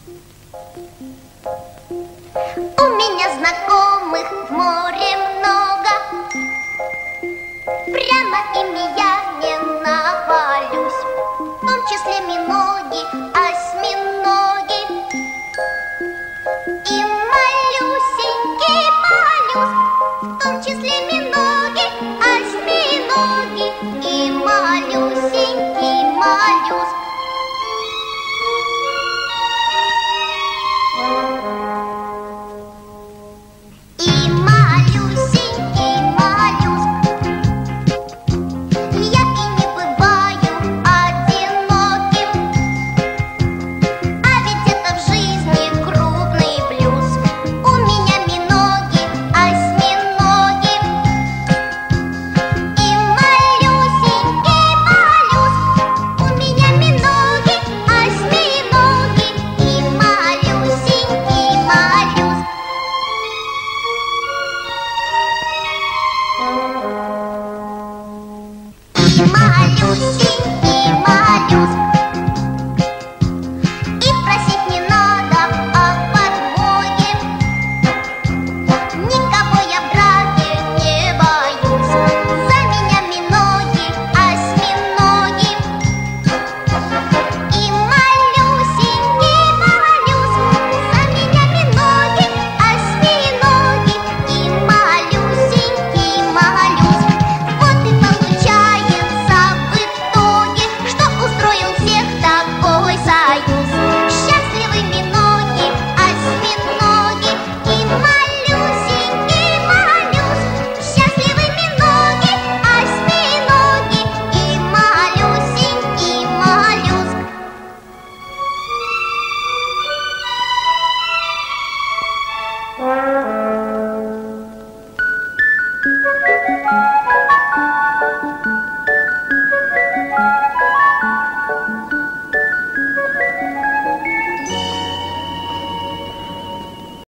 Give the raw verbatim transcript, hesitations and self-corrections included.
У меня знакомых в море много, прямо ими я не нахвалюсь, в том числе миноги, осьминоги и малюсенький моллюск, в том числе миноги, осьминоги и малюсенький моллюск. И малюсенький моллюск, я и не бываю одиноким, а ведь это в жизни крупный плюс. У меня миноги, осьминоги и малюсенький моллюск. У меня миноги, осьминоги и малюсенький моллюск. И малюсенький моллюск, и просить не надо о подмоге, никого я в драке не боюсь. За меня миноги, осьминоги и малюсенький моллюск. За меня миноги, осьминоги и малюсенький моллюск. Вот и получается в итоге, что устроил всех такой союз. Счастливы миноги, осьминоги и малюсенький моллюск. Счастливы миноги, осьминоги и малюсенький моллюск. Thank you.